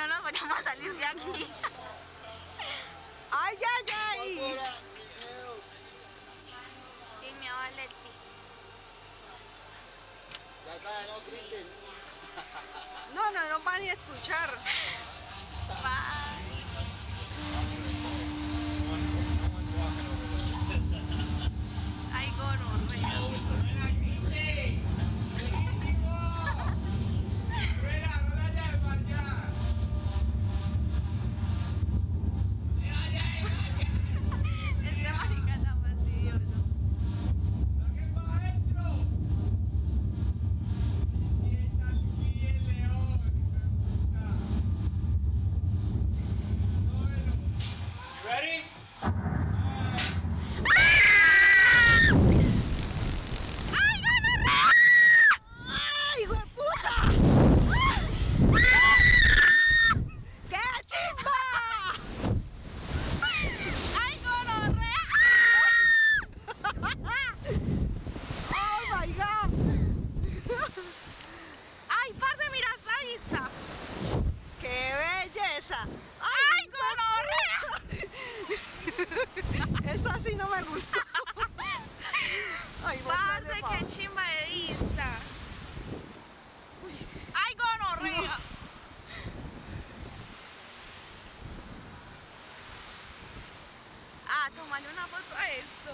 no nos vayamos a salir de aquí. ¡Ay, ay, ay! Sí, mi abuela Lexi. Ya sabes, no grites. No nos van ni a escuchar. Bye. Ay, gonorrea. Este marica está fastidioso. Ready? ¡Ay, hijo de puta! ¡Qué chimba! ¡Ay, gonorrea! ¡Oh, my God! ¡Ay, parce, mira esa Isa! ¡Qué belleza! ¡Ay, gonorrea! Esta sí no me gustó. Ay, Parce, qué chimba de Isa. ¡Ay, gonorrea! Ah, tómale una foto a eso.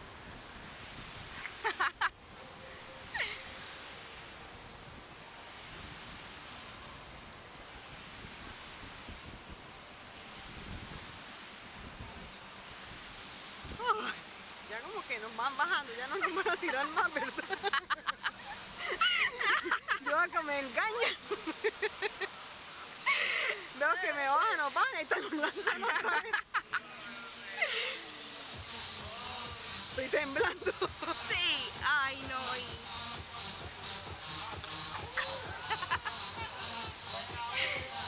Ya como que nos van bajando, ya no nos van a tirar más, ¿verdad? Yo que me engañan. Veo que me bajan, nos bajan y nos lanzan otra vez. Estoy temblando. Sí.